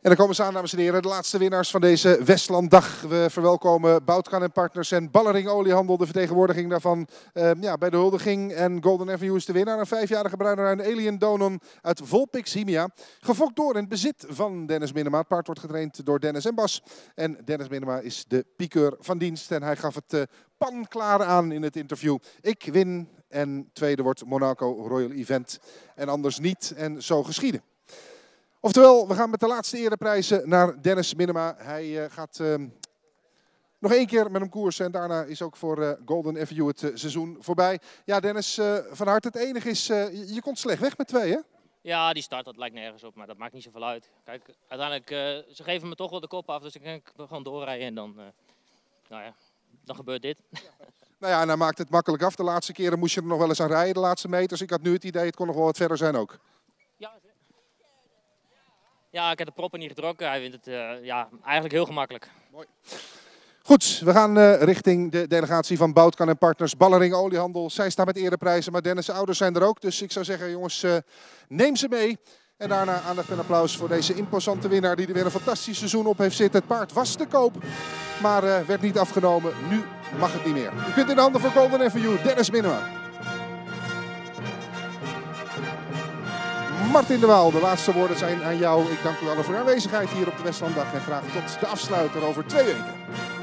En dan komen ze aan, dames en heren, de laatste winnaars van deze Westlanddag. We verwelkomen Boutkan & Partners en Ballering Oliehandel, de vertegenwoordiging daarvan bij de huldiging. En Golden Avenue is de winnaar, een 5-jarige bruine Alien Donon uit Volpix Himia. Gefokt door in het bezit van Dennis Minema. Het paard wordt getraind door Dennis en Bas. En Dennis Minema is de piqueur van dienst en hij gaf het pan klaar aan in het interview. Ik win en tweede wordt Monaco Royal Event en anders niet en zo geschieden. Oftewel, we gaan met de laatste ereprijzen naar Dennis Minema. Hij gaat nog één keer met hem koersen en daarna is ook voor Golden Avenue het seizoen voorbij. Ja, Dennis, van harte het enige is, je komt slecht weg met 2, hè? Ja, die start, dat lijkt nergens op, maar dat maakt niet zoveel uit. Kijk, uiteindelijk, ze geven me toch wel de kop af, dus ik denk gewoon doorrijden en dan, dan gebeurt dit. Nou ja, en hij maakt het makkelijk af. De laatste keren moest je er nog wel eens aan rijden, de laatste meters. Ik had nu het idee, het kon nog wel wat verder zijn ook. Ja, ik heb de proppen niet getrokken. Hij vindt het eigenlijk heel gemakkelijk. Mooi. Goed, we gaan richting de delegatie van Boutkan & Partners, Ballering Oliehandel. Zij staan met ereprijzen, maar Dennis' ouders zijn er ook. Dus ik zou zeggen, jongens, neem ze mee. En daarna aandacht en applaus voor deze imposante winnaar die er weer een fantastisch seizoen op heeft zitten. Het paard was te koop, maar werd niet afgenomen. Nu mag het niet meer. U kunt in de handen voor Golden Avenue, Dennis Minema. Martin de Waal, de laatste woorden zijn aan jou. Ik dank u allen voor uw aanwezigheid hier op de Westlanddag en graag tot de afsluiter over 2 weken.